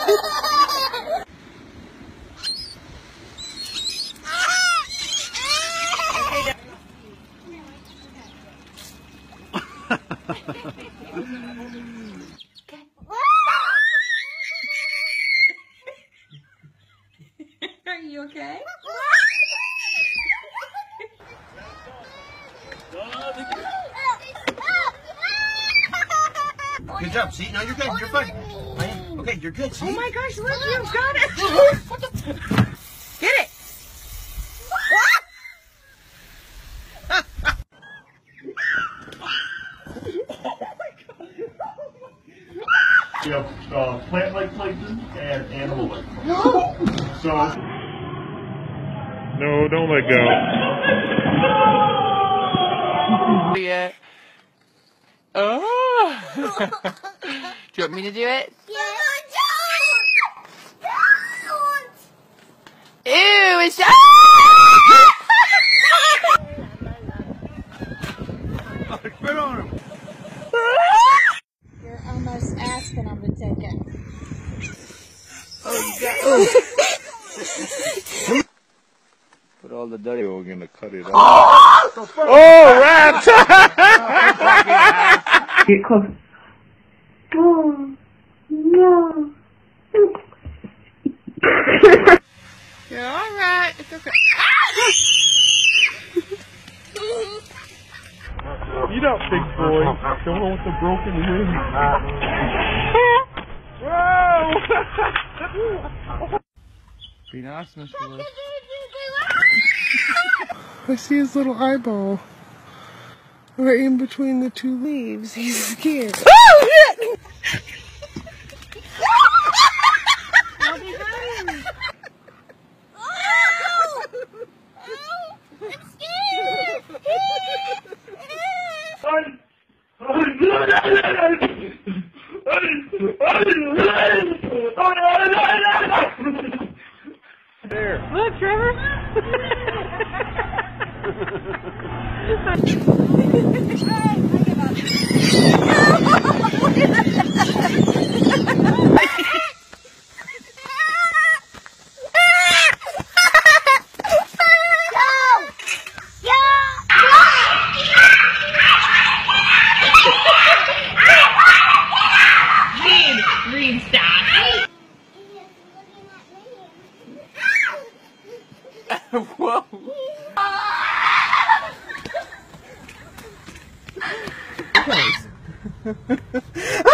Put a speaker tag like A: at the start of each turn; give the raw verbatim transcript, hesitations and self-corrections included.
A: Are you okay?
B: Good job. See, now you're good. You're fine. Okay, you're good. See?
A: Oh my gosh, look, you've got it. Get it.
C: You have uh, plant-like places and animal-like places. No! So... No, don't let go.
A: Yeah. Oh! Do you want me to do it?
D: Yeah. Don't!
A: Ew, it's so...
B: Right on him.
D: You're almost asking them to take it.
A: Oh, you got it.
C: Put all the dirty, we're gonna cut it off. Oh, oh rats!
E: Get close. Oh, no.
A: You're alright. It's okay.
C: You don't big boy. The one with the broken ribs. Whoa!
A: Be nice, Mister Lewis.
F: I see his little eyeball right in between the two leaves. He's scared. Oh, shit!
D: I'll be fine. I'm scared.
C: There.
A: Look, Trevor. Green stop. Whoa.
F: Nice.